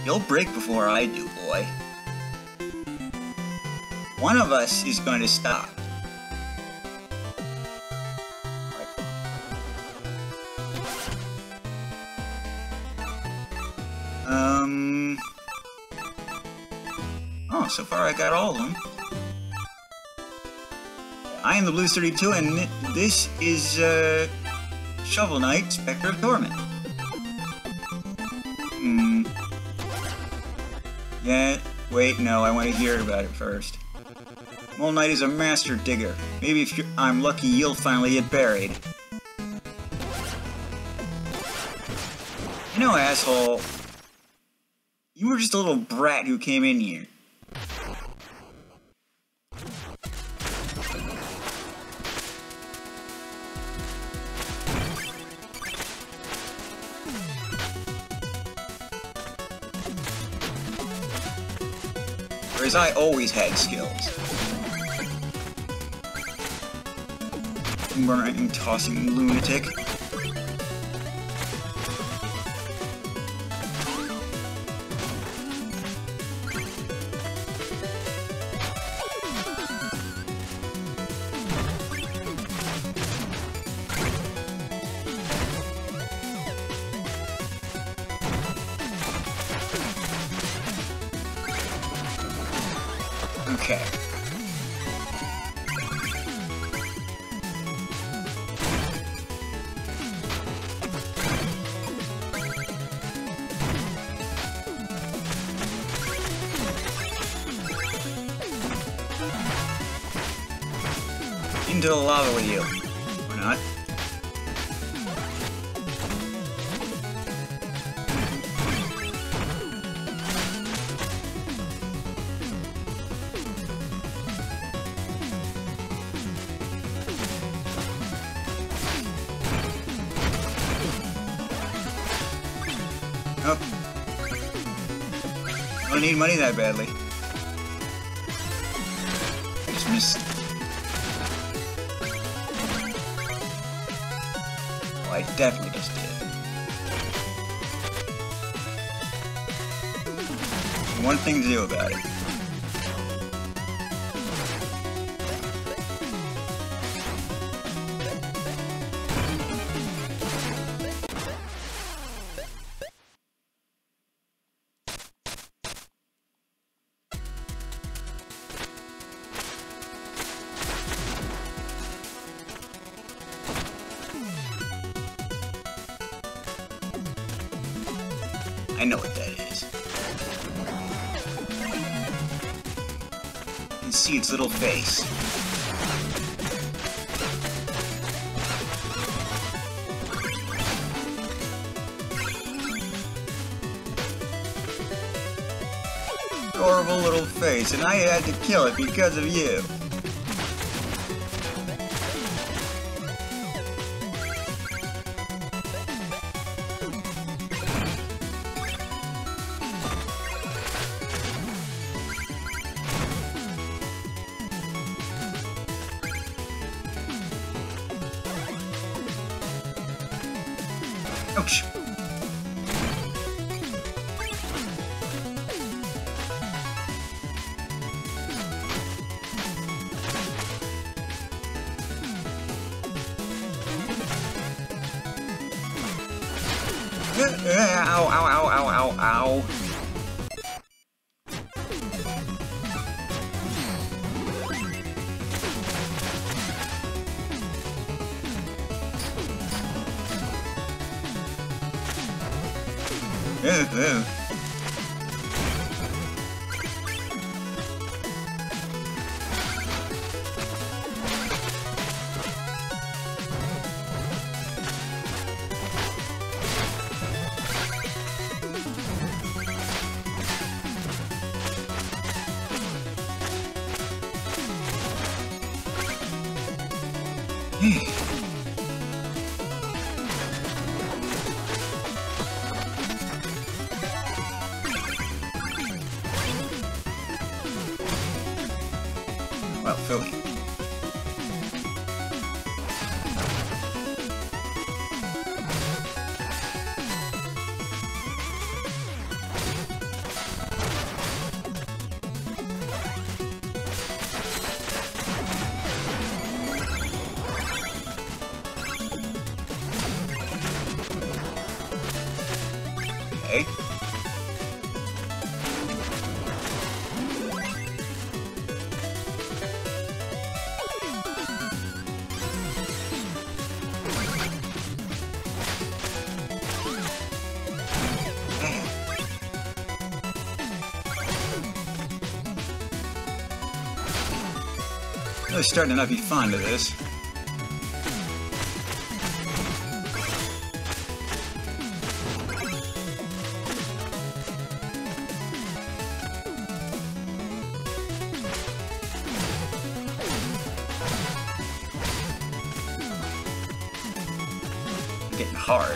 You'll break before I do, boy. One of us is going to stop. Oh, so far I got all of them. I am the Blue 32, and this is, Shovel Knight, Specter of Torment. Yeah, wait, no, I want to hear about it first. Mole Knight is a master digger. Maybe if I'm lucky, you'll finally get buried. You know, asshole, you were just a little brat who came in here. Whereas I always had skills. Boomerang tossing lunatic. Okay. Into the lava with you. Or not. Nope. I don't need money that badly. I just missed. Oh, I definitely just did. One thing to do about it. I know what that is. You can see its little face. Adorable little face, and I had to kill it because of you. Ouch. Ow, ow, ow, ow, ow, ow. Ew. Well, Philly. Okay. Really starting to not be fond of this. Getting hard.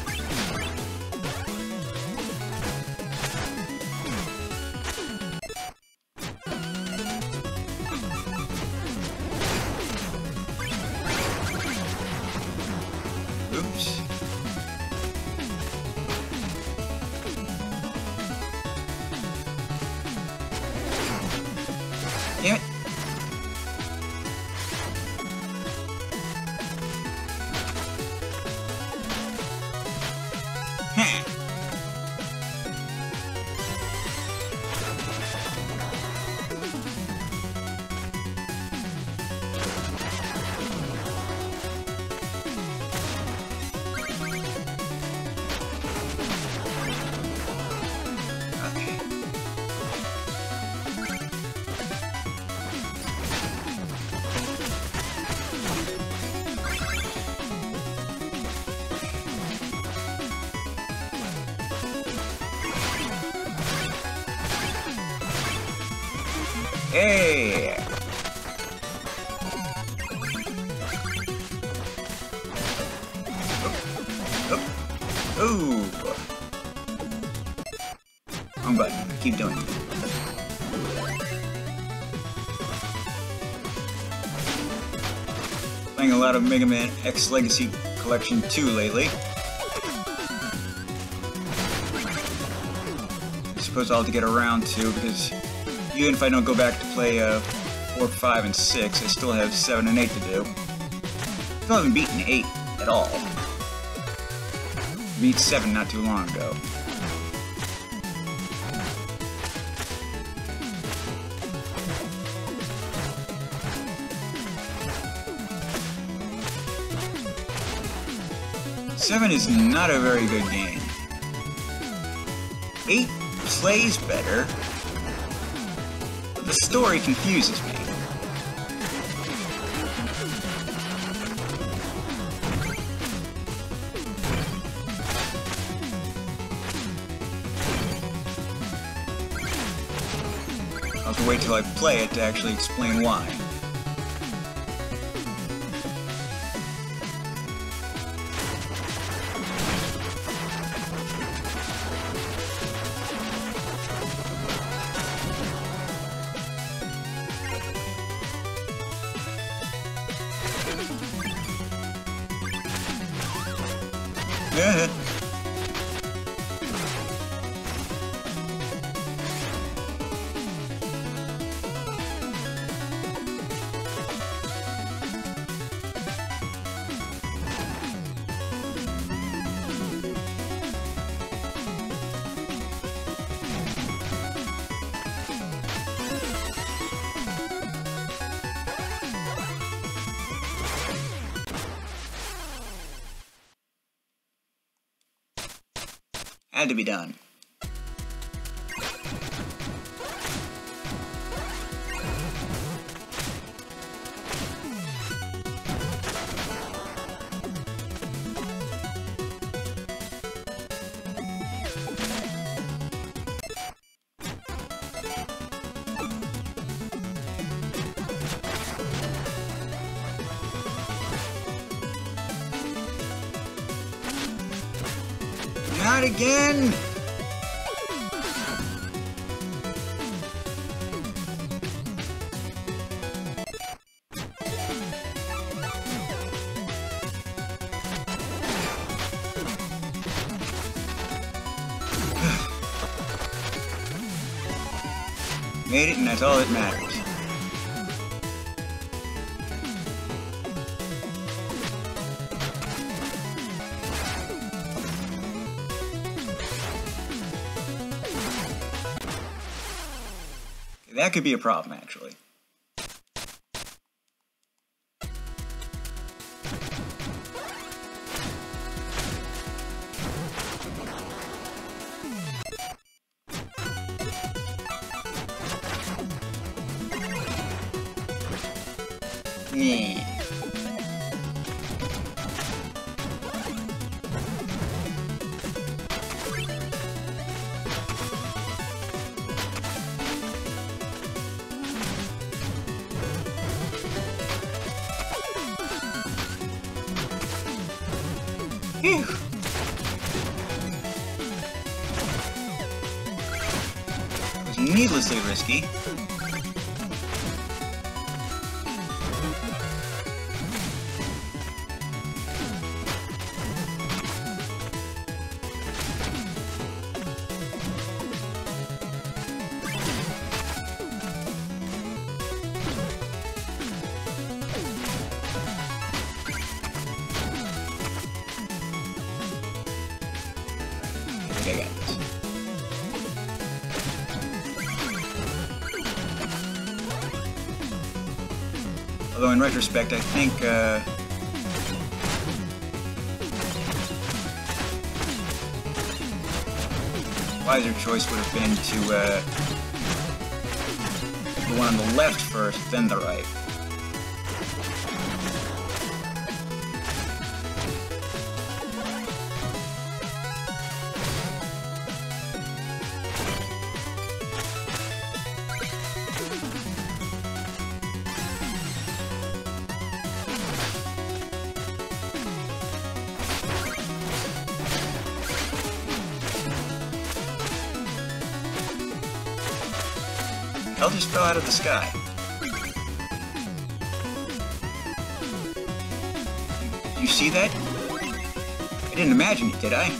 Oops. Damn it. Hey! Ooh! Wrong button. Keep doing it. Playing a lot of Mega Man X Legacy Collection 2 lately. I suppose I'll have to get around to, because even if I don't go back to play 4, 5, and 6, I still have 7 and 8 to do. Still haven't beaten 8 at all. Beat 7 not too long ago. Seven is not a very good game. 8 plays better, but the story confuses me. I'll have to wait till I play it to actually explain why. Had to be done. Not again! Made it, and that's all that matters. That could be a problem, actually. Yeah. Phew. It was needlessly risky. I got this. Although in retrospect, I think wiser choice would have been to the one on the left first, then the right. Hell just fell out of the sky. You see that? I didn't imagine it, did I?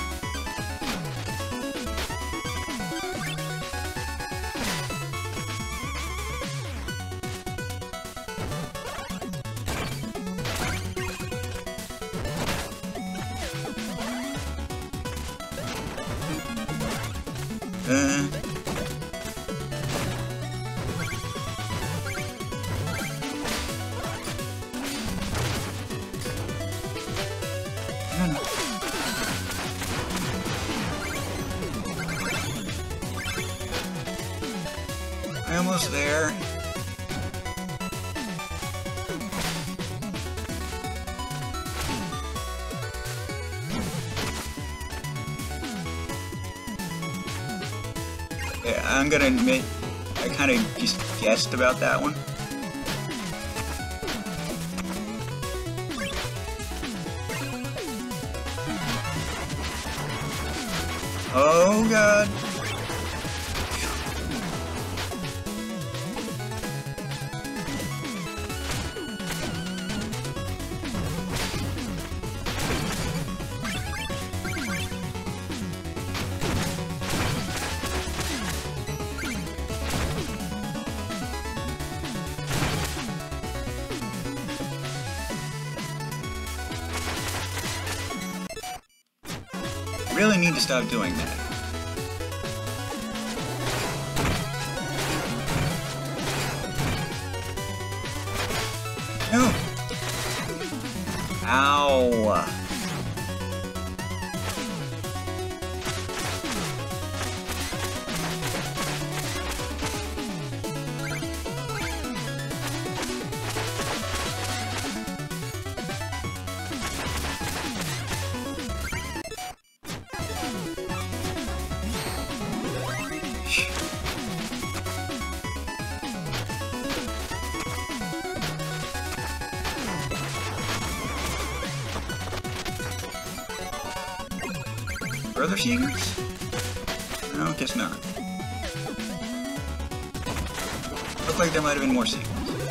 Almost there. Yeah, I'm gonna admit, I kind of just guessed about that one. Oh God. Really need to stop doing that. No! Ow! Further secrets? No, guess not. Looked like there might have been more secrets.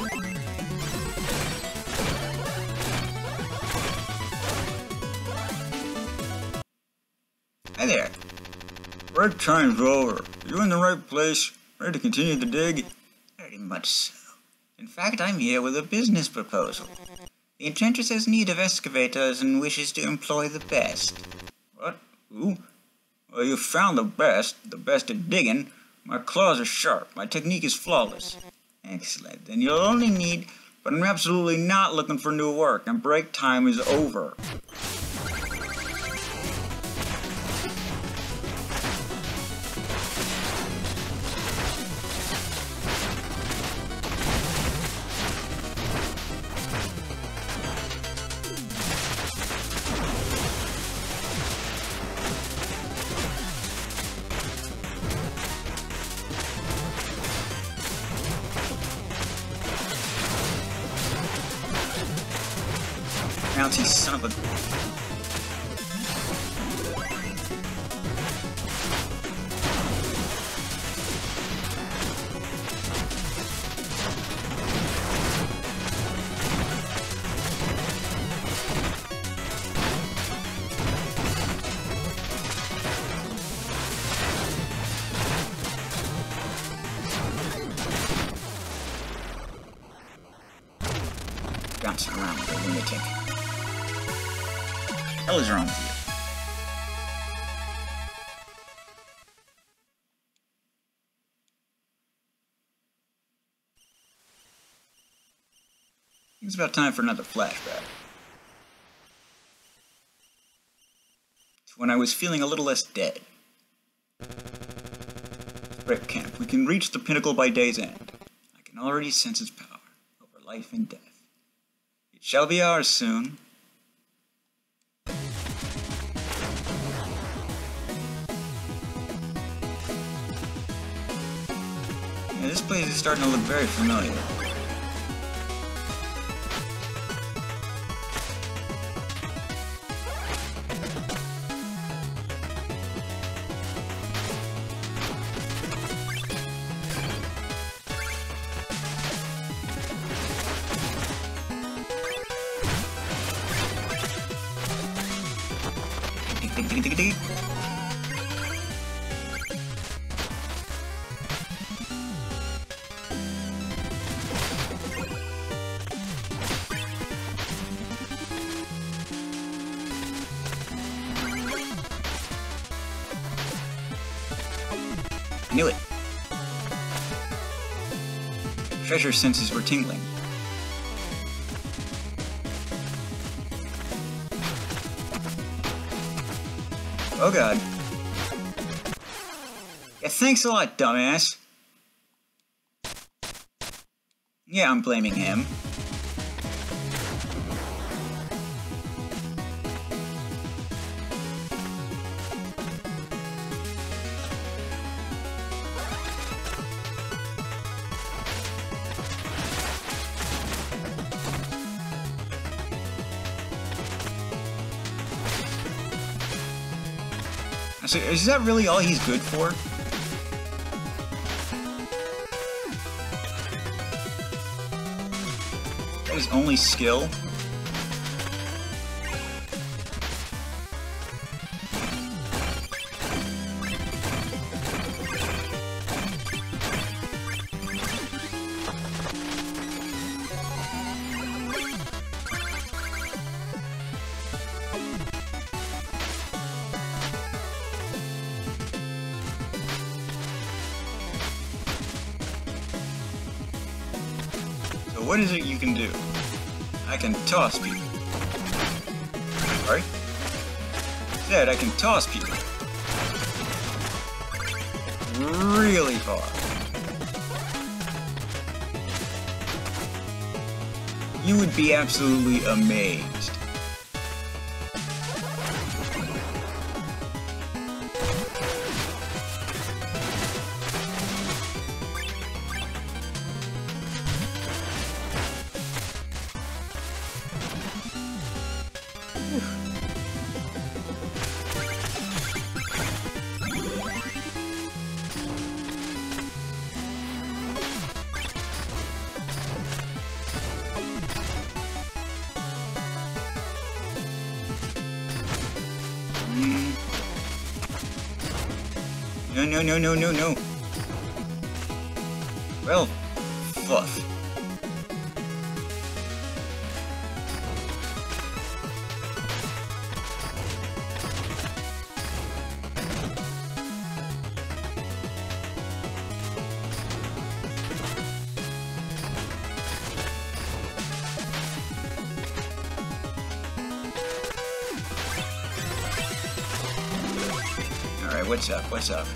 Hi there. Break time's over. You in the right place? Ready to continue the dig? Very much so. In fact, I'm here with a business proposal. The Enchantress has need of excavators and wishes to employ the best. What? Who? Well, you found the best at digging. My claws are sharp. My technique is flawless. Excellent. Then you'll only need... But I'm absolutely not looking for new work, and break time is over. Bouncy son of a... Bouncing around like a lunatic. What the hell is wrong with you? I think it's about time for another flashback. It's when I was feeling a little less dead. Specter camp. We can reach the pinnacle by day's end. I can already sense its power over life and death. It shall be ours soon. Yeah, this place is starting to look very familiar. Knew it. Treasure senses were tingling. Oh god. Yeah, thanks a lot, dumbass. Yeah, I'm blaming him. So, is that really all he's good for? Is that his only skill? What is it you can do? I can toss people. Sorry? Said I can toss people. Really far. You would be absolutely amazed. No. Well, fluff. What's up? What's up?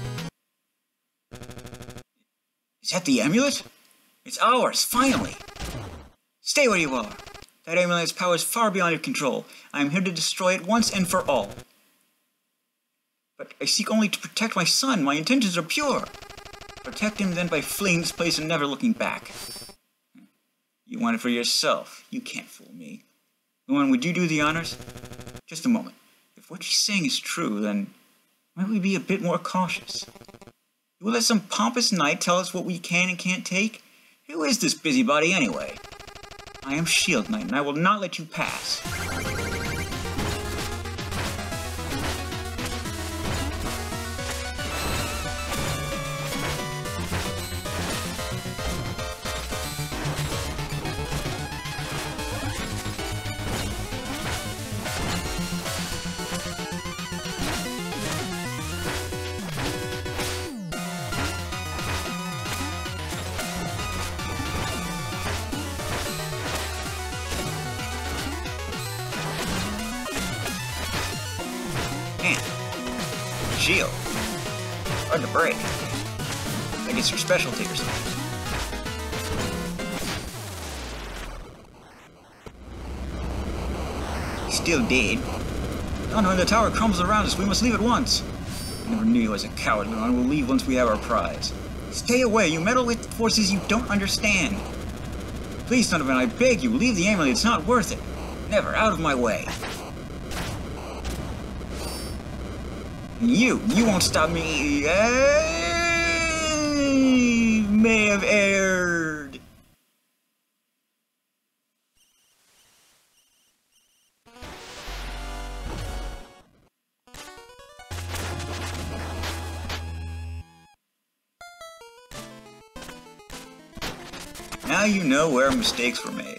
Is that the amulet? It's ours, finally! Stay where you are. That amulet's power is far beyond your control. I am here to destroy it once and for all. But I seek only to protect my son. My intentions are pure. Protect him then by fleeing this place and never looking back. You want it for yourself. You can't fool me. Luan, would you do the honors? Just a moment. If what she's saying is true, then might we be a bit more cautious? You will let some pompous knight tell us what we can and can't take? Who is this busybody anyway? I am Shield Knight, and I will not let you pass. Shield. Hard to break. I guess your specialty or something. He's still dead. Oh no, the tower crumbles around us. We must leave at once. I never knew you as a coward, but I will leave once we have our prize. Stay away. You meddle with forces you don't understand. Please, Donovan, I beg you, leave the amulet. It's not worth it. Never. Out of my way. You won't stop me. May have erred. Now you know where mistakes were made.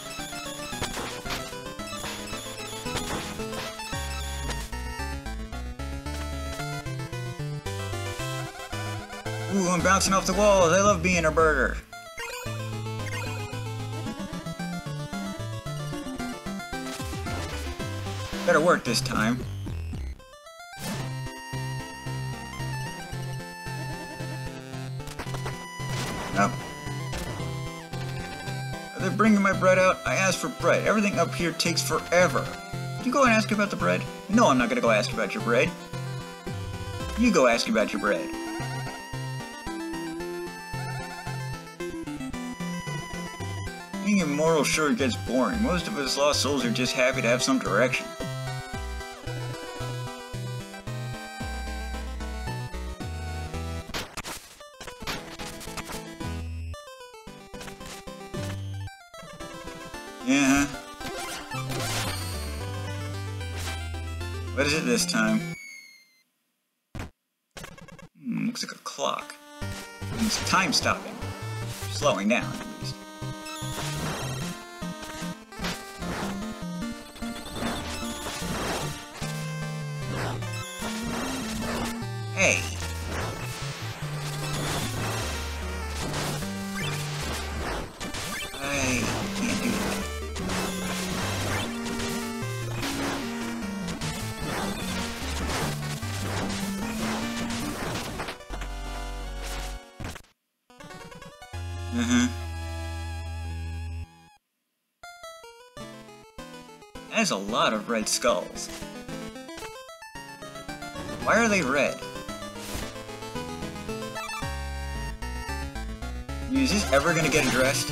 Ooh, I'm bouncing off the walls. I love being a burger. Better work this time. Nope. They're bringing my bread out. I asked for bread. Everything up here takes forever. Did you go and ask about the bread? No, I'm not gonna go ask about your bread. You go ask about your bread. Being immortal sure gets boring. Most of us lost souls are just happy to have some direction. Yeah. What is it this time? Looks like a clock. It's time stopping. Slowing down, at least. Hey. I can't do that. That is a lot of red skulls. Why are they red? Is this ever gonna get addressed?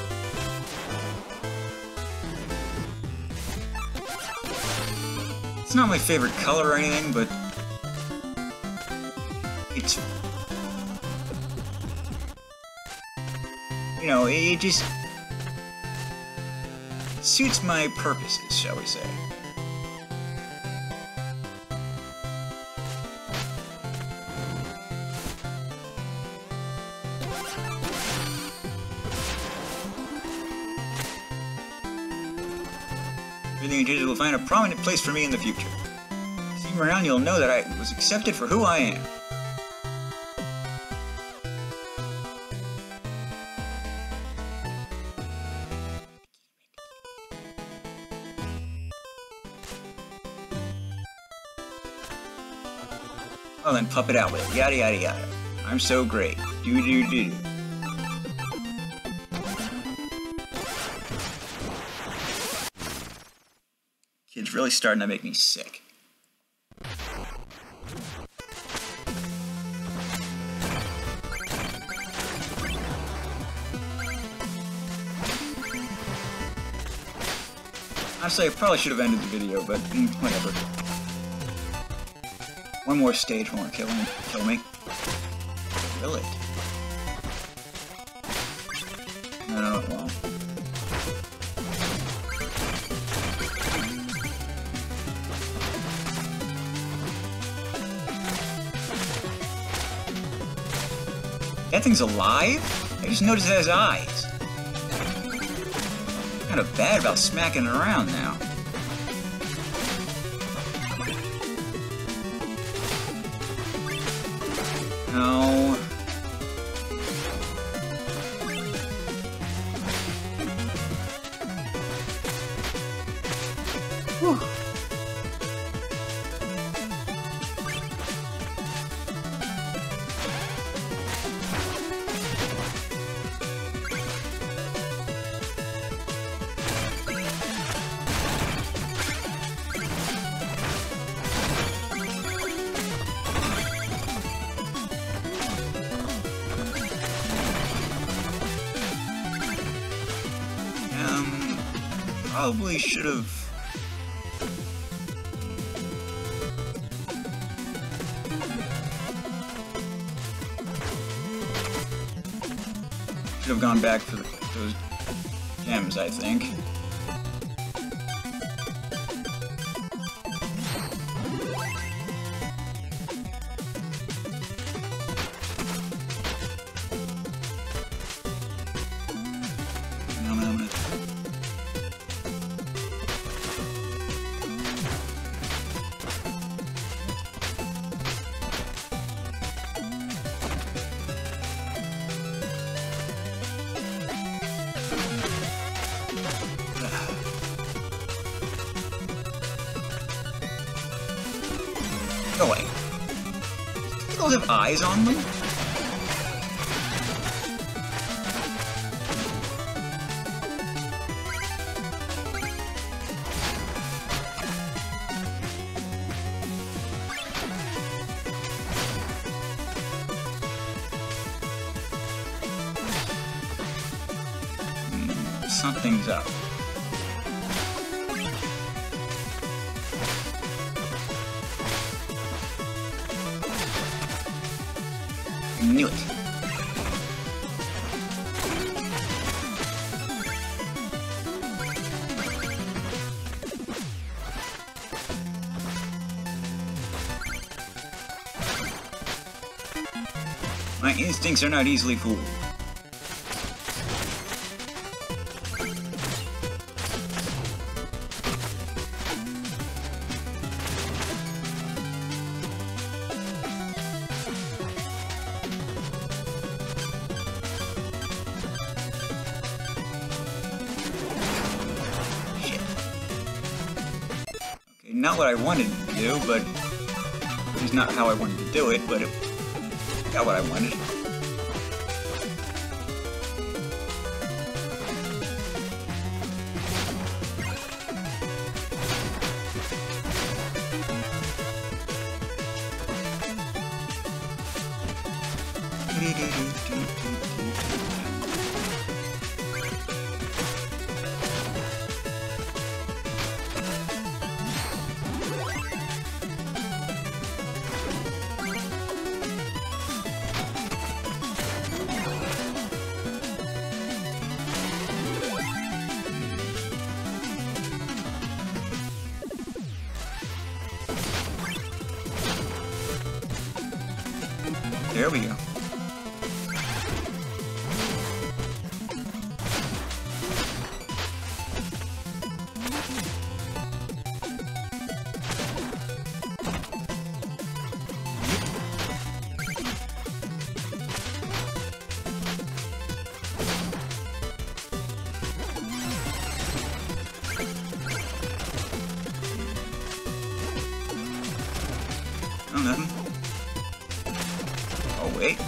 It's not my favorite color or anything, but it's, you know, it just suits my purposes, shall we say. Everything in Digital will find a prominent place for me in the future. See me around, you'll know that I was accepted for who I am. then puff it out with it. Yada yada yada. I'm so great. Do do do. Kid's really starting to make me sick. Honestly, I probably should have ended the video, but whatever. One more stage won't kill me. Will it? No, it won't. That thing's alive? I just noticed it has eyes. Kind of bad about smacking it around now. No. Whew. Probably should have. Should have gone back for those gems, I think. Go away. Do those have eyes on them? Something's up. Knew it. My instincts are not easily fooled. Not what I wanted to do, but it's not how I wanted to do it, but it got what I wanted. There we go. Oh, nothing. Oh, wait.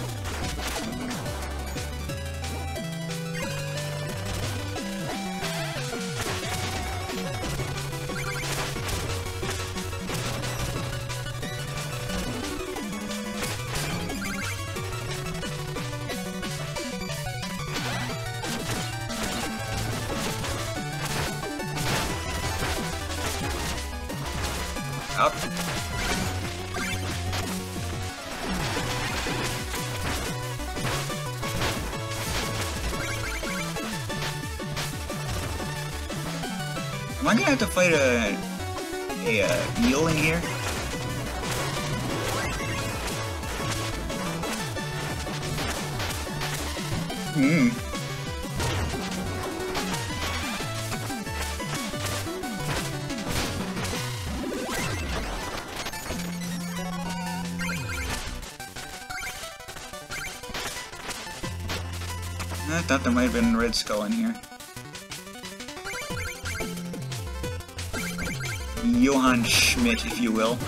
Up. Am I gonna have to fight a eel in here? I thought there might have been a red skull in here. Johann Schmidt, if you will.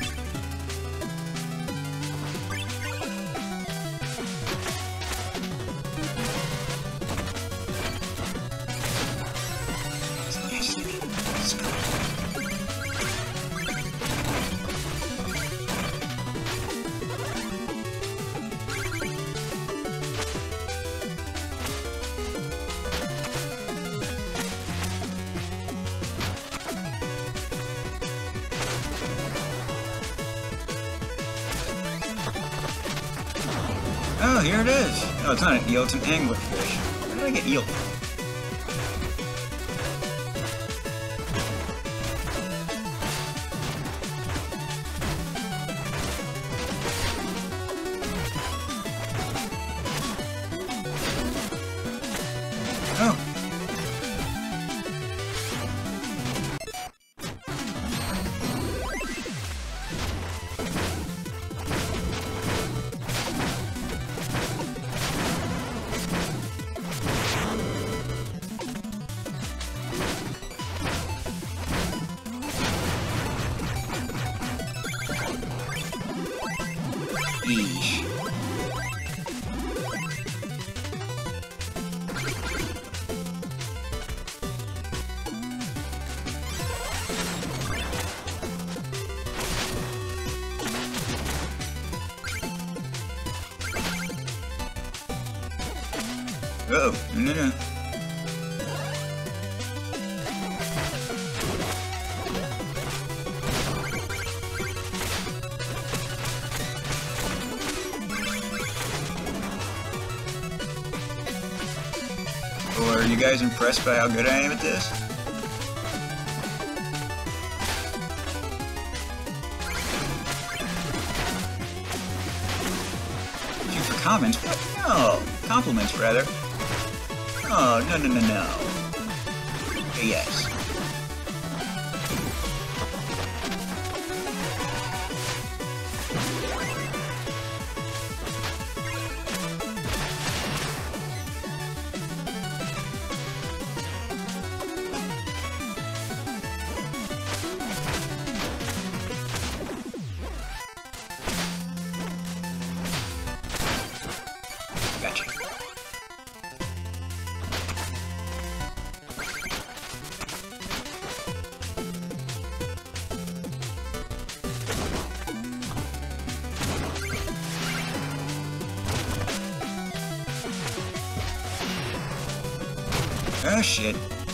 Oh, here it is. No, it's not an eel, it's an anglerfish. Where did I get eel from? Oh. Eesh. Uh-oh, no. Or are you guys impressed by how good I am at this? Shoot for comments? What? No! Compliments, rather. Oh, no. Okay, yes. Gotcha. Oh shit.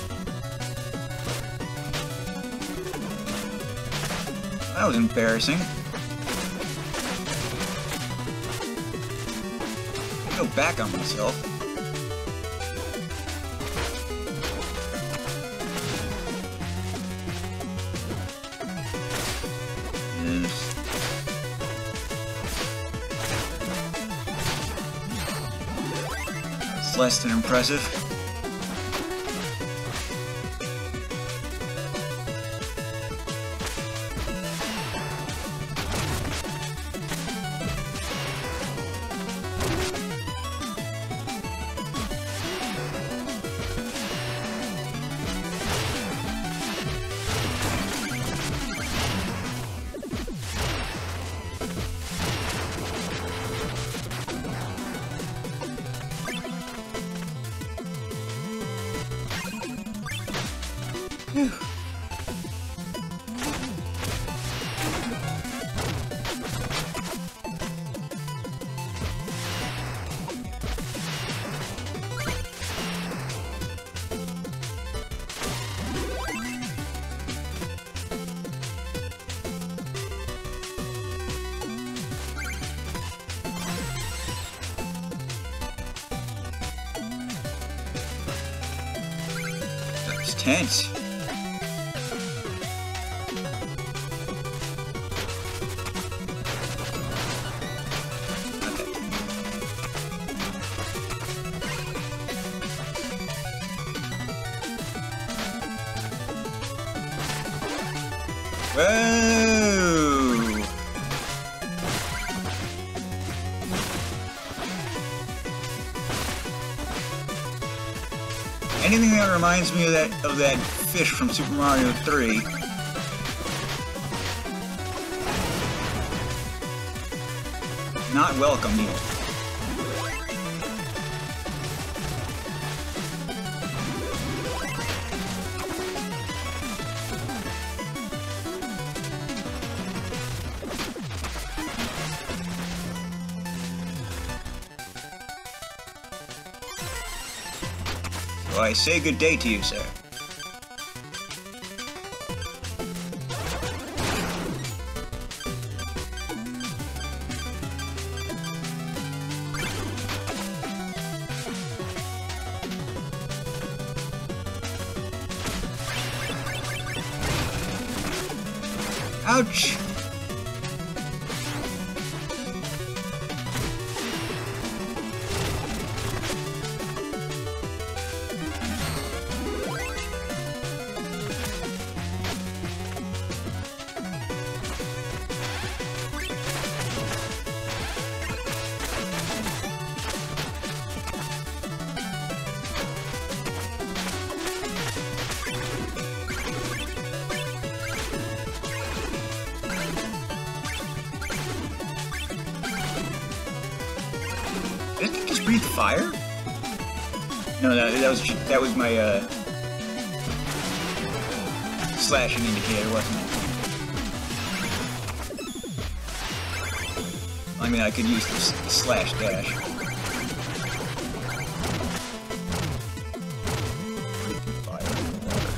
That was embarrassing. Go back on myself. It's less than impressive. Whew. It's tense. Whoa! Anything that reminds me of that fish from Super Mario 3. Not welcome here. So I say good day to you, sir. Ouch! Did it just breathe fire? No, that was my slashing indicator, wasn't it? I mean, I could use the slash dash. Breathing fire in the water.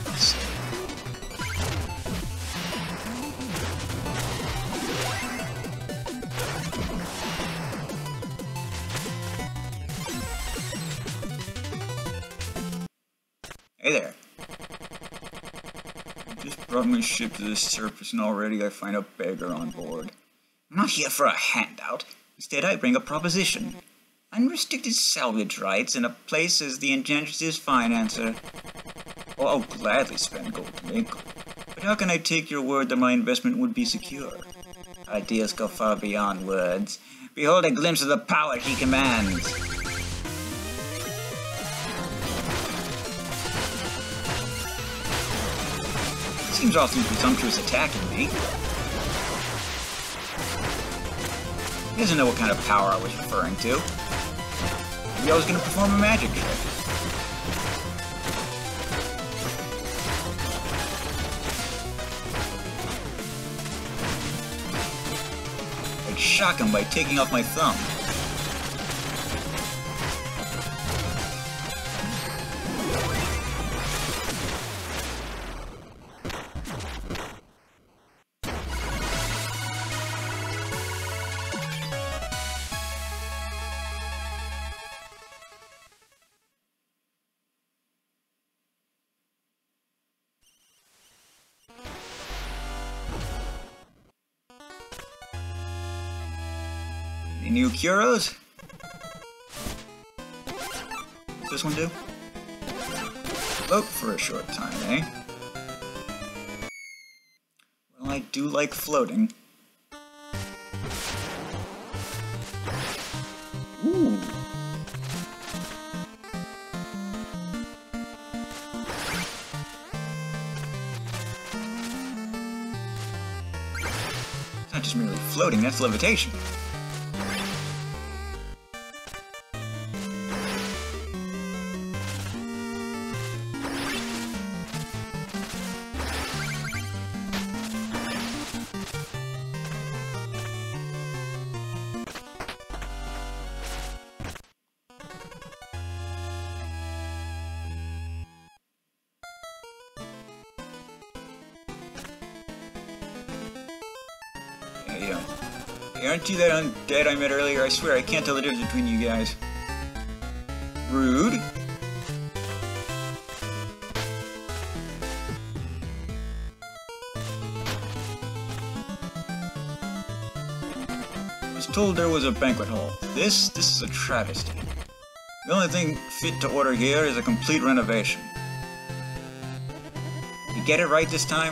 Hey there. I just brought my ship to the surface and already I find a beggar on board. I'm not here for a handout. Instead, I bring a proposition. Unrestricted salvage rights and a place as the Enchantress's financer. Oh, I'll gladly spend gold to make gold. But how can I take your word that my investment would be secure? Ideas go far beyond words. Behold a glimpse of the power he commands. Seems awfully presumptuous attacking me. He doesn't know what kind of power I was referring to. Maybe I was going to perform a magic trick. I'd shock him by taking off my thumb. Any new Curos? What's this one do? Float for a short time, eh? Well, I do like floating. Ooh. It's not just merely floating, that's levitation. How you doing? Hey, aren't you that undead I met earlier? I swear I can't tell the difference between you guys. Rude. I was told there was a banquet hall. This is a travesty. The only thing fit to order here is a complete renovation. You get it right this time?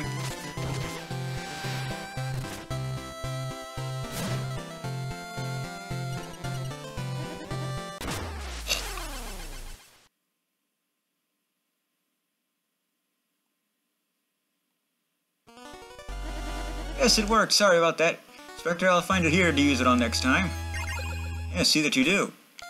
Yes, it worked. Sorry about that. Specter, I'll find it here to use it on next time. Yeah, see that you do.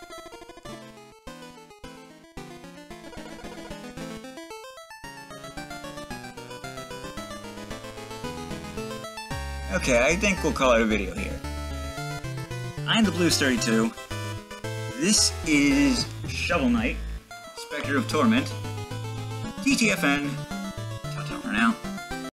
Okay, I think we'll call it a video here. I'm the Blues 32. This is Shovel Knight, Specter of Torment. TTFN. Ta-ta for now.